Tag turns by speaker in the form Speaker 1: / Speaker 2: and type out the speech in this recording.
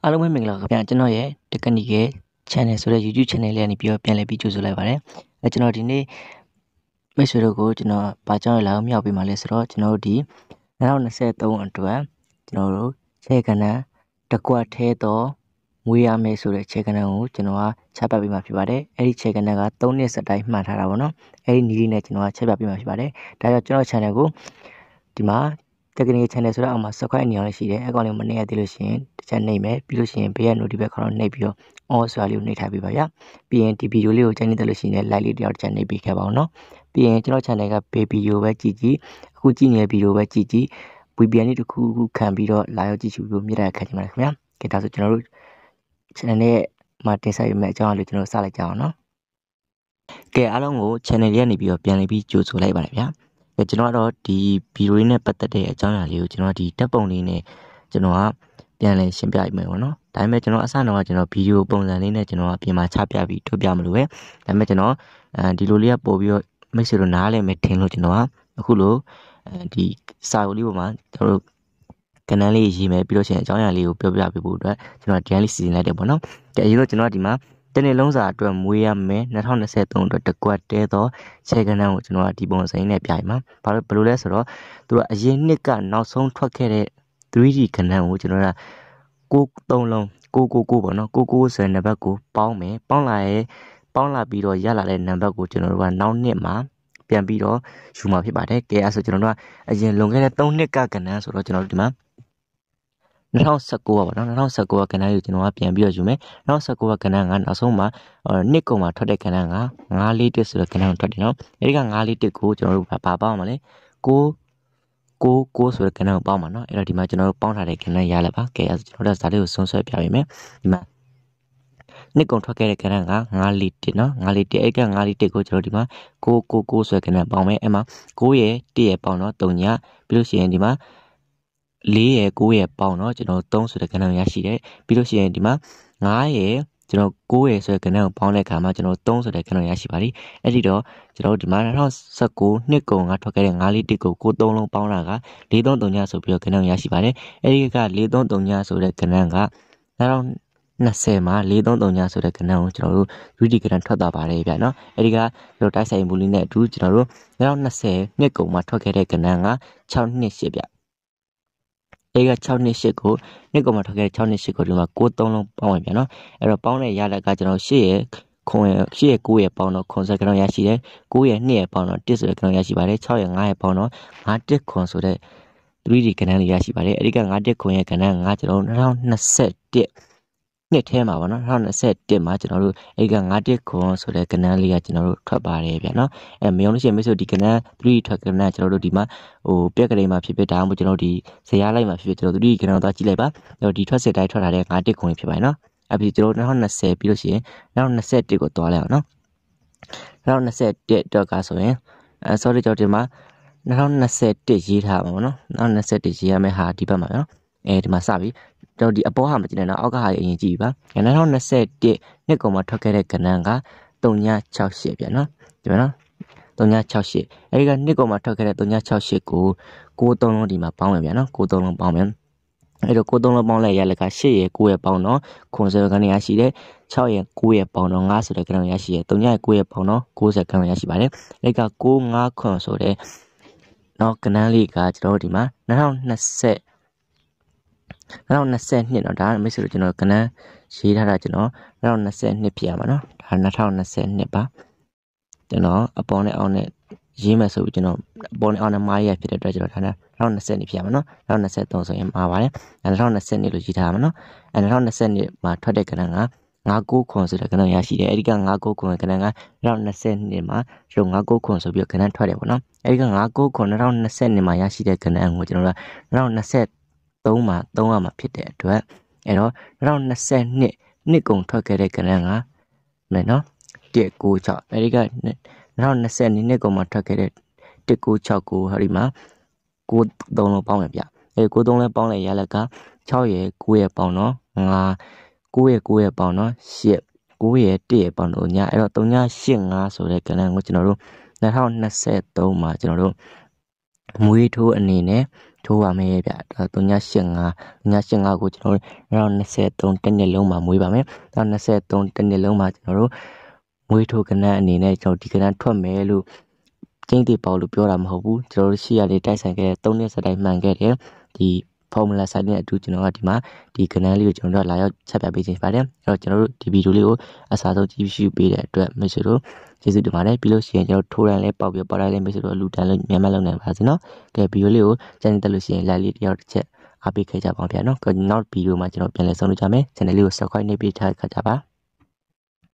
Speaker 1: အားလုံးပဲမင်္ဂလာပါဗျာကျွန်တော်ရဲ့ Technical Channel ဆိုတဲ့ YouTube Channel လေးကနေပြီးတော့ပြန်လည်ပြီးကြိုဆိုလိုက်ပါတယ်ကျွန်တော်ဒီနေ့မိတ်ဆွေတို့ကိုကျွန်တော်ဘာကြောင့်လာအောင်မြောက်ပေးမှာလဲဆိုတော့ကျွန်တော်တို့ဒီ2023အတွက်ကျွန်တော်တို့ခြေကဏ္ဍတစ်ကွက်ထဲတော့မွေးရမယ်ဆိုတဲ့ခြေကဏ္ဍကိုကျွန်တော်ကချပြပေးမှာဖြစ်ပါတယ်အဲ့ဒီခြေကဏ္ဍက3နှစ်စတိုင်းမှတ်ထားတာပေါ့နော်အဲ့ဒီနည်းလေးနဲ့ကျွန်တော်ကချပြပေးမှာဖြစ်ပါတယ်ဒါကြောင့်ကျွန်တော် channel ကိုဒီမှာTechnical Channel ဆိုတော့အောက်မှာ subscribe အနေနဲ့ရှိတယ်အကောင်လေးမနှိပ်ရသေးလို့ရှိရင်တစ်ချက်နှိပ်မယ်ပြီးလို့ရှိရင်ဘေးက notification ခေါင်းနှိပ်ပြီးတော့ all ဆိုတာလေးကိုနှိပ်ထားပေးပါဗျာပြီးရင်ဒီဗီဒီယိုလေးကိုကြိုက်နေတယ်လို့ရှိရင် like လေးတစ်ယောက်တစ်ချက်နှိပ်ပေးခဲ့ပါအောင်နော်ပြီးရင်ကျွန်တော် channel ကဘေးဗီဒီယိုပဲကြည့်အခုကြည့်နေတဲ့ဗီဒီယိုပဲကြည့် VPN လေးတစ်ခုခုခံပြီးတော့လာရောက်ကြည့်ရှုလို့မြင်ရတဲ့အခါကျမှခင်ဗျာကဲဒါဆိုကျွန်တော်တို့ channel နဲ့မှာတင်ဆက်ရမယ့်အကြောင်းအရာလေးကျွန်တော်စလိုက်ကြအောင်နော်ကဲအားလုံးကို channel လေးကနေပြီးတော့ပြန်လည်ပြီးကြိုဆိုလိုက်ပါတယ်ဗျာကျွန်တော်ကတော့ဒီဗီဒီယိုလေးနဲ့ပတ်သက်တဲ့အကြောင်းအရာလေးကိုကျွန်တော်ဒီဓာတ်ပုံလေးနဲ့ကျွန်တော်ကပြန်လည်ရှင်းပြပေးမယ်ပေါ့နော်ဒါပေမဲ့ကျွန်တော်အစတော့ကကျွန်တော်ဗီဒီယိုပုံစံလေးနဲ့ကျွန်တော်အပြင်မှာချပြပြီးထုတ်ပြမလို့ပဲဒါပေမဲ့ကျွန်တော်ဒီလိုလေးကပို့ပြီးတော့မိတ်ဆွေတို့နားလည်မယ်ထင်လို့ကျွန်တော်ကအခုလိုဒီစာအုပ်လေးပေါ်မှာကျွန်တော်တို့ကဏ္ဍလေးရေးမယ်ပြီးတော့ရှင်အကြောင်းအရာလေးကိုပြောပြပေးဖို့အတွက်ကျွန်တော်ဒီနေ့လေးစီစဉ်လိုက်တယ်ပေါ့နော်ဒါအရင်တော့ကျွန်တော်ဒီမှာတနေ့လုံးစာအတွက်မွေးရမယ်2023အတွက်တကွက်တဲတော့ခြေကဏ္ဍကိုကျွန်တော်ဒီပုံစံနဲ့ပြိုင်မှာဘာလို့လဲဆိုတော့သူကအရင်နှစ်ကနောက်ဆုံးထွက်ခဲ့တဲ့ 3D ကဏ္ဍကိုကျွန်တော်က6 လုံး9ပေါ့နော်9ဆိုတဲ့နံပါတ်ကိုပေါင်းမယ်ပေါင်းလာပြီးတော့ရလာတဲ့နံပါတ်ကိုကျွန်တော်တို့ကနောက်နှစ်မှာပြန်ပြီးတော့ယူမှာဖြစ်ပါတယ်ကဲအဲ့ဆိုကျွန်တော်တို့ကအရင်လွန်ခဲ့တဲ့3နှစ်ကကဏ္ဍဆိုတော့ကျွန်တော်တို့ဒီမှာ2019ပါနော်2019ကဏ္ဍကိုကျွန်တော်ကပြန်ပြီးတော့ယူမယ်2019ကဏ္ဍကနောက်ဆုံးမှာနှစ်ကုန်မှာထွက်တဲ့ကဏ္ဍက941ဆိုတဲ့ကဏ္ဍကိုထွက်တယ်နော်အဲဒီက941ကိုကျွန်တော်တို့ဘာပေါင်းမှာလဲ9ဆိုတဲ့ကဏ္ဍကိုပေါင်းမှာနော်အဲ့တော့ဒီမှာကျွန်တော်တို့ပေါင်းထားတဲ့ကဏ္ဍရလာပါကဲအဲ့ဒါကျွန်တော်တို့ဇာတ်လေးကိုဆုံးဆွဲပြပေးမယ်ဒီမှာနှစ်ကုန်ထွက်ခဲ့တဲ့ကဏ္ဍက941နော်941အဲ့က941ကိုကျွန်တော်ဒီမှာ9ဆိုတဲ့ကဏ္ဍပေါင်းမယ်အဲ့မှာ9ရဲ့1ရဲ့ပေါင်းတော့3ညပြီးလို့ရှိရင်ဒီမှာ4ရဲ့9ရဲ့ပေါင်းတော့ကျွန်တော်3ဆိုတဲ့ကဏ္ဍကိုရရှိတယ်ပြီးလို့ရှိရင်ဒီမှာ9ရဲ့ကျွန်တော်9ရဲ့ဆိုတဲ့ကဏ္ဍကိုပေါင်းတဲ့အခါမှာကျွန်တော်3ဆိုတဲ့ကဏ္ဍကိုရရှိပါလိမ့်အဲ့ဒီတော့ကျွန်တော်ဒီမှာ2019နှစ်ကုန်ကထွက်ခဲ့တဲ့941ကို3လုံးပေါင်းတာက433ညဆိုပြီးတော့ကဏ္ဍကိုရရှိပါတယ်အဲ့ဒီက433ညဆိုတဲ့ကဏ္ဍက2020မှာ433ညဆိုတဲ့ကဏ္ဍကိုကျွန်တော်တို့ 3D ကဏ္ဍထွက်သွားပါတယ်ဗျာနော်အဲ့ဒီကကျွန်တော်တိုက်ဆိုင်မှုလေးနဲ့အတူကျွန်တော်တို့2020နှစ်ကုန်မှာထွက်ခဲ့တဲ့ကဏ္ဍက628ဗျအဲ့က628ကိုနှစ်ကုန်မှာထွက်ခဲ့တဲ့628ကိုဒီမှာ93လုံးပေါင်းဝင်ပြန်နော်အဲ့တော့ပေါင်းတဲ့ရလက်ကကျွန်တော်8ရဲ့8ရဲ့9ရဲ့ပေါင်းတော့ခွန်စကလုံးရရှိတယ်9ရဲ့2ရဲ့ပေါင်းတော့1ဆိုတဲ့ကလုံးရရှိပါတယ်6ရဲ့5ရဲ့ပေါင်းတော့51ခွန်ဆိုတဲ့ 3D ကဏ္ဍလေးရရှိပါတယ်အဲ့ဒီက51ခွန်ရဲ့ကဏ္ဍကကျွန်တော်2021နှစ်ထဲမှာပေါ့နော်2021မှာကျွန်တော်တို့အဲ့က51ခွန်ဆိုတဲ့ကဏ္ဍလေးကကျွန်တော်တို့ထွက်ပါတယ်ဗျာနော်အဲမယုံလို့ရှိရင်မိတ်ဆွေဒီကဏ္ဍ 3D ထွက်ကဏ္ဍကျွန်တော်တို့ဒီမှာပြက်ကလေးမှာဖြစ်ဖြစ်ဒါမှမဟုတ်ကျွန်တော်ဒီဇာတ်လိုက်မှာဖြစ်ဖြစ်ကျွန်တော် 3D ကဏ္ဍကိုသွားကြည့်လိုက်ပါဒီထွက်စစ်တိုင်းထွက်လာတဲ့51ခွန်ဖြစ်ပါတယ်နော်အပြီးကျွန်တော်2020ပြီးလို့ရှိရင်2021ကိုသွားလိုက်အောင်နော်2021အတွက်ကဆိုရင် sorry ကျွန်တော်ဒီမှာ2021ရေးထားပါဘောနော်2021ရေးရမယ့်ဟာဒီဘက်မှာနော်ဒီမှာစပြီကျွန်တော်ဒီအပေါ်ဟာမကြည့်နဲ့တော့အောက်ကဟာအရင်ကြည့်ပါ2021နှစ်ကုန်မှာထွက်ခဲ့တဲ့ကဏ္ဍက368ဗျာနော်ဒီမှာနော်368အဲဒီကနှစ်ကုန်မှာထွက်ခဲ့တဲ့368ကို93လုံးဒီမှာပေါင်းမယ်ဗျာနော်93လုံးပေါင်းမယ်အဲ့တော့93လုံးပေါင်းလိုက်ရလက်က8ရဲ့9ရဲ့ပေါင်းတော့ခွန်စရကနေရရှိတယ်6ရဲ့9ရဲ့ပေါင်းတော့9ဆိုတဲ့ကဏ္ဍရရှိတယ်3ရဲ့9ရဲ့ပေါင်းတော့90ကဏ္ဍရရှိပါတယ်အဲ့က95ခွန်ဆိုတဲ့နော်ကဏ္ဍလေးကကျွန်တော်တို့ဒီမှာ2022တော့ဒါမိတ်ဆွေတို့ကျွန်တော်ကဏ္ဍရေးထားတာကျွန်တော်2022ဖြစ်ရမှာနော်ဒါ2022ပါကျွန်တော်အပေါ်နဲ့အောက်နဲ့ရေးမယ်ဆိုပြီးကျွန်တော်အပေါ်နဲ့အောက်နဲ့မားရဖြစ်တဲ့အတွက်ကျွန်တော်ဒါ2020ဖြစ်ရမှာနော်2023ဆိုရင်မှာပါတယ်2020လို့ရေးထားမှာနော်2020မှာထွက်တဲ့ကဏ္ဍက59ခွန်ဆိုတဲ့ကဏ္ဍရရှိတယ်အဲ့ဒီက59ခွန်ကဏ္ဍက2020မှာကျွန်တော်59ခွန်ဆိုပြီးကဏ္ဍထွက်တယ်ပေါ့နော်အဲ့ဒီက59ခွန်2020မှာရရှိတဲ့ကဏ္ဍကိုကျွန်တော်2023မှာသုံးရမှာဖြစ်တဲ့အတွက်အဲ့တော့2022နှစ်ကုန်ထွက်ခဲ့တဲ့ကဏ္ဍကမယ်နော်196အဲ့ဒီက2020နှစ်ကုန်မှာထွက်ခဲ့တဲ့1969ဟာဒီမှာ93လုံးပေါင်းရပြအဲ့93လုံးပေါင်းလိုက်ရလက်က6ရဲ့9ရဲ့ပေါင်းတော့9ရဲ့9ရဲ့ပေါင်းတော့8 9ရဲ့1ရဲ့ပေါင်းတော့ညအဲ့တော့385ဆိုတဲ့ကဏ္ဍကိုကျွန်တော်တို့2023မှာကျွန်တော်တို့မွေးထိုးအနေနဲ့ထိုးပါမယ်ဗျဒါ385ကိုကျွန်တော်တို့2023တစ်နှစ်လုံးမှာမွေးပါမယ်2023တစ်နှစ်လုံးမှာကျွန်တော်တို့မွေးထိုးကနန်းအနေနဲ့ကျွန်တော်ဒီကနန်းထွက်မယ်လို့ကျင်းတိပေါလို့ပြောတာမဟုတ်ဘူးကျွန်တော်တို့ရှိရလေးတိုက်ဆိုင်ခဲ့တဲ့3နှစ်စတိုင်းမှန်ခဲ့တယ်ဒီformula ဆိုင်နဲ့အတူကျွန်တော်ကဒီမှာဒီကနန်းလေးကိုကျွန်တော်တို့လာရောက်ချက်ပြပေးခြင်းပါတယ်အဲ့တော့ကျွန်တော်တို့ဒီဗီဒီယိုလေးကိုအစားဆုံးကြည့်ရှုပေးတဲ့အတွက်မိတ်ဆွေတို့ကျေးဇူးတင်ပါတယ်ပြီးလို့ရှိရင်ကျွန်တော်ထိုးရန်လေးပေါက်ပြပေါက်လိုက်လေးမိတ်ဆွေတို့အလူတန်းလေးမြန်မြန်လုပ်နိုင်ပါစေနော်ကဲဗီဒီယိုလေးကိုကြည့်နေတယ်လို့ရှိရင် like လေးတယောက်တစ်ချက်အားပေးခဲ့ကြပါအောင်ဗျာနော်နောက်ဗီဒီယိုမှာကျွန်တော်ပြန်လည်ဆုံတွေ့ကြမယ် channel လေးကို subscribe နေပေးထားကြပါ